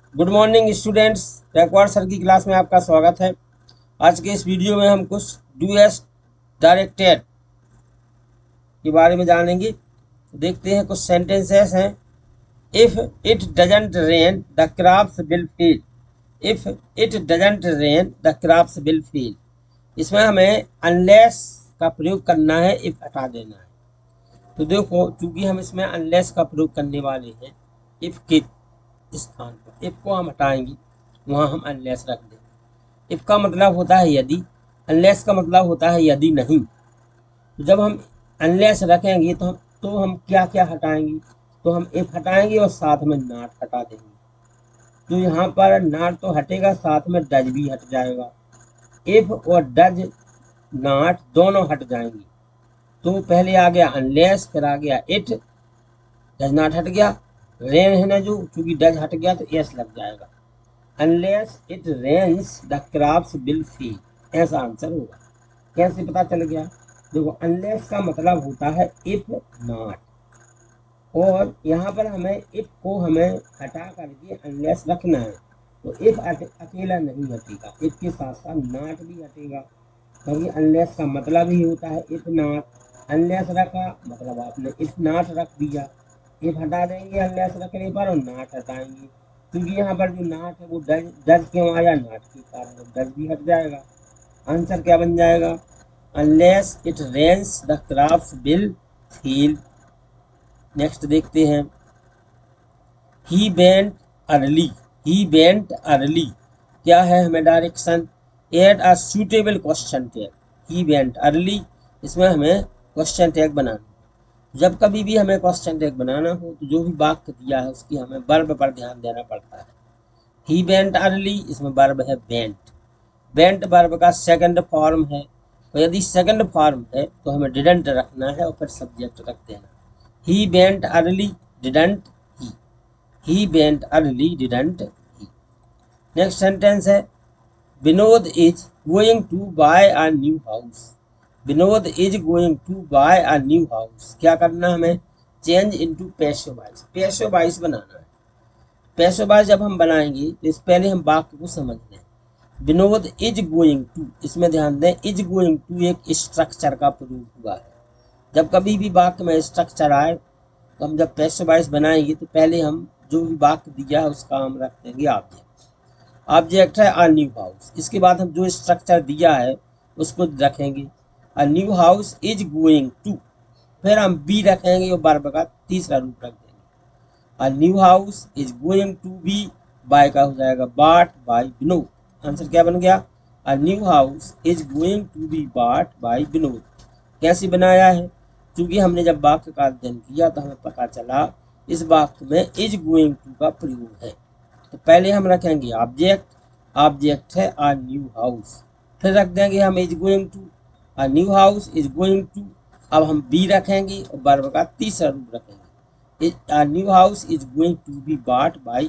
Good morning students. Backward sir की class में आपका स्वागत है। आज के इस वीडियो में हम कुछ डूएस डायरेक्टेड के बारे में जानेंगे। तो देखते हैं, कुछ सेंटेंसेस हैं। If it doesn't rain the crops will fail. If it doesn't rain the crops will fail. इसमें हमें अनलेस का प्रयोग करना है, इफ हटा देना है। तो देखो, चूंकि हम इसमें अनलेस का प्रयोग करने वाले हैं, इफ के स्थान पर इफ को हम हटाएंगे, वहां हम अनलेस रख देंगे। इफ का मतलब होता है यदि, अनलेस का मतलब होता है यदि नहीं। तो जब हम अनलेस रखेंगे तो हम क्या क्या हटाएंगे? तो हम इफ हटाएंगे और साथ में नॉट हटा देंगे। तो यहाँ पर नॉट तो हटेगा, साथ में डज भी हट जाएगा। इफ और डज नॉट दोनों हट जाएंगे। तो पहले आ गया अनलेस, फिर आ गया इट, डज नॉट हट गया, रेन है ना जो, चूंकि डज हट गया तो यस लग जाएगा। Unless it rains the crops will fail, ऐसा आंसर होगा। कैसे पता चल गया? देखो, अनलेस का मतलब होता है इफ नॉट, और यहाँ पर हमें इफ को हमें हटा करके अनलेस रखना है। तो इफ अकेला नहीं हटेगा, इफ के साथ साथ नॉट भी हटेगा, क्योंकि अनलेस का मतलब ही होता है इफ नॉट। अनलेस रखा मतलब आपने इफ नॉट रख दिया। इफ हटा देंगे अनलेस रखने पर, और नॉट हटाएंगे, क्योंकि यहाँ पर जो नॉट है वो डज डज क्यों आया? नॉट के कारण डज भी हट जाएगा। आंसर क्या बन जाएगा? Unless it rains the crops will feel. Next देखते हैं। He went early. He went early क्या है? हमें direction add a suitable question tag. He went early, इसमें हमें क्वेश्चन टैग बनाना। जब कभी भी हमें क्वेश्चन टैग बनाना हो तो जो भी वाक्य दिया है उसकी हमें वर्ब पर ध्यान देना पड़ता है। ही वेंट अर्ली, इसमें वर्ब है वेंट। वेंट वर्ब का सेकंड फॉर्म है, और यदि सेकंड फॉर्म है तो हमें डिडंट रखना है और फिर सब्जेक्ट रख देना। He went early didn't he. He went early didn't he. Next sentence है, Vinod is going to buy a new house. Vinod is going to buy a new house, क्या करना हमें? Change into passive voice, passive voice बनाना है। Passive voice जब हम बनाएंगे तो इस पहले हम वाक्य को समझ लें। विनोद इज गोइंग टू, इसमें ध्यान दें, इज गोइंग टू एक स्ट्रक्चर का प्रयोग हुआ है। जब कभी भी वाक्य में स्ट्रक्चर आए तो हम जब पैसिव वॉइस बनाएंगे तो पहले हम जो भी वाक्य दिया है उसका हम रख देंगे ऑब्जेक्ट। ऑब्जेक्ट है अ न्यू हाउस, इसके बाद हम जो स्ट्रक्चर दिया है उसको रखेंगे। A new house is going to, फिर हम बी रखेंगे और वर्ब का तीसरा रूप रख देंगे। A new house is going to be, buy का हो जाएगा बॉट बाय विनोद। आंसर क्या बन गया? A new house is going to be bought by Vinod. कैसे बनाया है? क्योंकि हमने जब वाक्य का अध्ययन किया तो हमें पता चला इस वाक्य में इज गोइंग टू का प्रयोग है। तो पहले हम रखेंगे ऑब्जेक्ट, ऑब्जेक्ट है अ न्यू हाउस, फिर रख देंगे हम is going to. A new house is going to, अब हम बी रखेंगे और वर्ब का तीसरा रूप रखेंगे। A new house is going to be bought by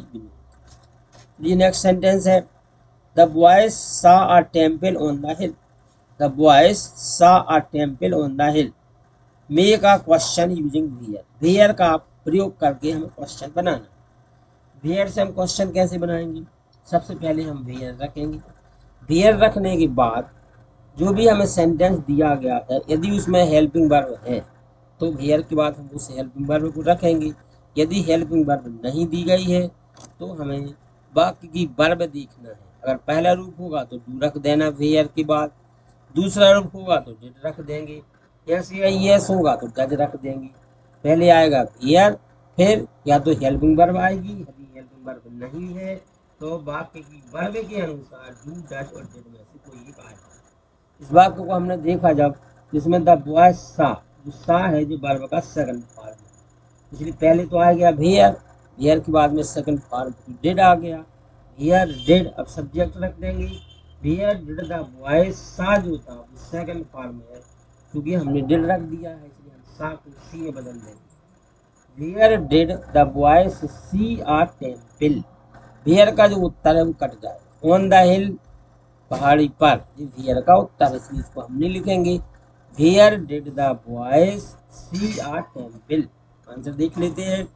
Vinod. ये नेक्स्ट सेंटेंस है, the boys saw a temple on the hill. The boys saw a temple on the hill. Make a question using where. Where का प्रयोग करके हमें question banana. Where से हम question कैसे बनाएंगे? सबसे पहले हम वेयर रखेंगे। वेयर रखने के बाद जो भी हमें सेंटेंस दिया गया है, यदि उसमें हेल्पिंग वर्ब है तो वेयर के बाद हम उस हेल्पिंग वर्ब को रखेंगे। यदि हेल्पिंग वर्ब नहीं दी गई है तो हमें वाक्य की वर्ब देखना है। अगर पहला रूप होगा तो डू रख देना वेयर के बाद, दूसरा रूप होगा तो डिड रख देंगे, यस या यस होगा तो डज रख देंगे। पहले आएगा वेयर, फिर या तो हेल्पिंग वर्ब आएगी, यदि हेल्पिंग वर्ब नहीं है तो वाक्य की वर्ब के अनुसार डू डज और डिड में से कोई एक आएगा। इस वाक्य को हमने देखा जब, जिसमें द बॉय सा, जो सा है जो वर्ब का सेकंड फॉर्म है, इसलिए पहले तो आ गया वेयर, वेयर के बाद में सेकंड फॉर्म डिड आ गया। वेयर डिड, अब सब्जेक्ट रख देंगे। वेयर डिड द बॉय सा जो था वो सेकंड फॉर्म है, क्योंकि हमने डिड रख दिया है इसलिए हम सा को सी में बदल देंगे। Where did the boys see a temple. Where का जो उत्तर है वो कट जाएगा। ऑन द हिल, पहाड़ी पर, ये वेयर का उत्तर, इसलिए इसको हम नहीं लिखेंगे। Where did the boys see a temple. Answer देख लेते हैं।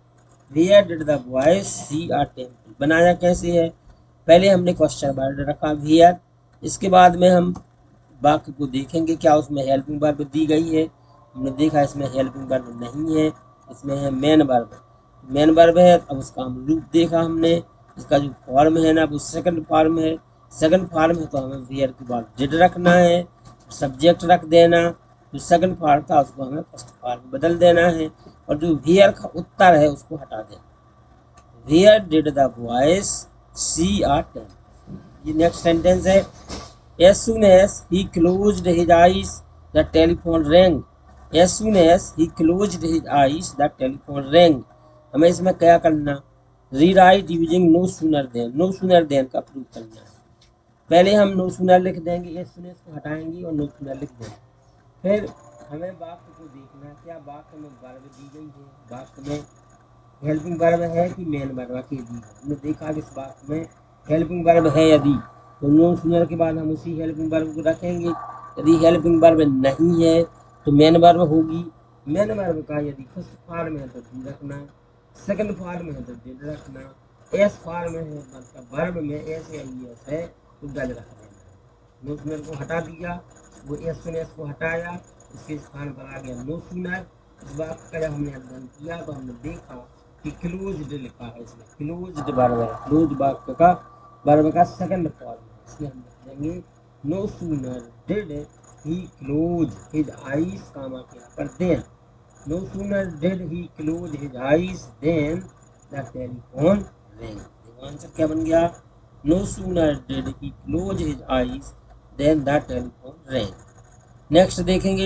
Where did the boys see a temple. बनाया कैसे है, पहले हमने क्वेश्चन वर्ड रखा वेयर, इसके बाद में हम वाक्य को देखेंगे क्या उसमें हेल्पिंग वर्ब दी गई है। हमने देखा इसमें हेल्पिंग वर्ब नहीं है, इसमें है मेन वर्ब। मेन वर्ब है, अब उसका हम रूप देखा हमने, इसका जो फॉर्म है ना वो सेकंड फॉर्म है। सेकंड फॉर्म है तो हमें वेयर के बाद डिड रखना है, सब्जेक्ट रख देना, जो सेकंड फॉर्म था उसको हमें फर्स्ट फॉर्म में बदल देना है, और जो वेयर का उत्तर है उसको हटा देना। Where did the boys see a temple. ये नेक्स्ट सेंटेंस है, as soon as he closed his eyes the telephone rang। as soon as he closed his eyes the telephone rang। हमें इसमें क्या करना, rewrite using no sooner than. No sooner than का प्रयोग करना है। पहले हम नो सूनर लिख देंगे, एस सूनर को हटाएंगे और नो सूनर लिख देंगे। फिर हमें वाक्य को देखना है, क्या वाक्य में वर्ब दी गई है, वाक्य में हेल्पिंग वर्ब है कि मेन वर्ब की दी है। हमने देखा कि इस वाक्य में हेल्पिंग वर्ब है यदि, तो नो सूनर के बाद हम उसी हेल्पिंग वर्ब को रखेंगे। यदि हेल्पिंग वर्ब नहीं है तो मेन वर्ब होगी। मेन वर्ब का यदि फर्स्ट फॉर्म है तो डी रखना, सेकंड फॉर्म है तो डिड रखना, एस फॉर्म है मतलब वर्ब में एस या एस है तो डल रख देना। नो सूनर को हटा दिया, वो एस सुन एस को हटाया, इसके स्थान पर आ गया नो सूनर। इस बात का जब हमने अध्ययन किया तो हमने देखा कि क्लोज्ड लिखा है, इसमें क्लोज्ड वर्ब है, क्लोज वाक्य का वर्ब का सेकंड फॉर्म है। इसलिए हम लिख देंगे no sooner did he close his eyes comma के यहाँ पर than. No sooner did he close his eyes than the telephone ring. Answer क्या बन गया, no sooner did he close his eyes than the telephone ring. Next देखेंगे,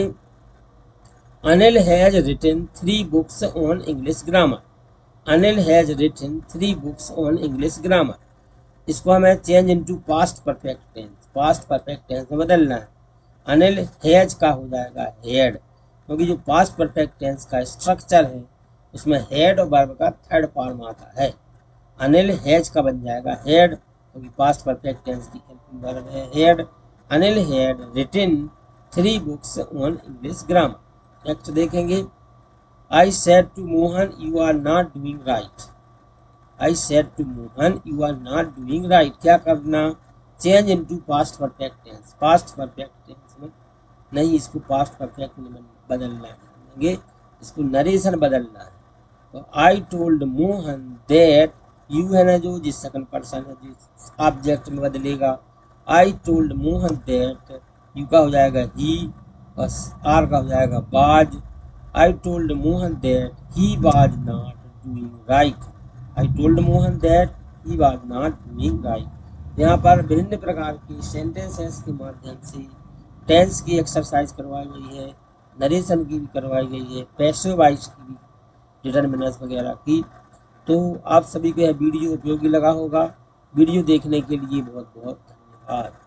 Anil has written 3 books on English grammar. Anil has written 3 books on English grammar. इसको हमें change into past perfect tense, past perfect tense में बदलना है। Anil has का हो जाएगा had, क्योंकि जो पास्ट परफेक्ट टेंस का स्ट्रक्चर है उसमें हेड और वर्ब का थर्ड फॉर्म आता है। अनिल हैज का बन जाएगा हेड, क्योंकि पास्ट परफेक्ट टेंस की हेल्पिंग वर्ब है had. Anil had written 3 books on English grammar. Next देखेंगे, I said to Mohan you are not doing right. I said to Mohan you are not doing right. क्या करना, change into past perfect tense. Past perfect tense में नहीं, इसको past perfect में बदलना है, इसको नरेशन बदलना है। तो I told Mohan that, you है ना जो, जिस सेकंड पर्सन है जिस ऑब्जेक्ट में बदलेगा। I told Mohan that, you का हो जाएगा ही, बस आर का हो जाएगा was. I told Mohan that he was not doing right. I told Mohan that he was not doing right. यहाँ पर विभिन्न प्रकार की सेंटेंसेस के माध्यम से टेंस की एक्सरसाइज करवाई गई है, नरेशन की भी करवाई गई है, पैसिव वॉइस की भी, डिटर्मिनर्स वगैरह की। तो आप सभी को यह वीडियो उपयोगी लगा होगा। वीडियो देखने के लिए बहुत बहुत धन्यवाद।